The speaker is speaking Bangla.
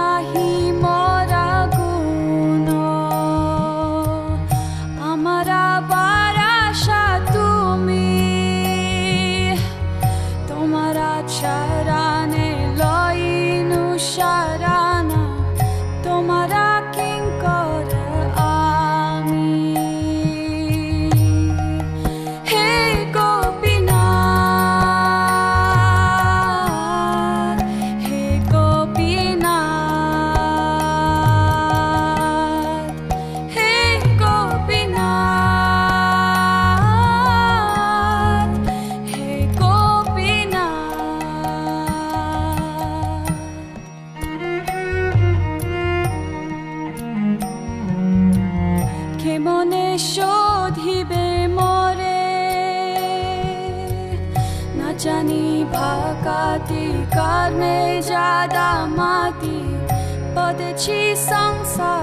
নাহি মরা গুণ আমার আবার আশা তুমি তোমার আচরণে লইনু সারানা তোমার কিঙ্কর আমি হে গোপীনাথ হে গোপীনাথ হে গোপীনাথ হে গোপীনাথ কেমনে শোধিবে মোরে না জানি ভাকাতি কর্মে জাদা মাতি পদেছি সংসার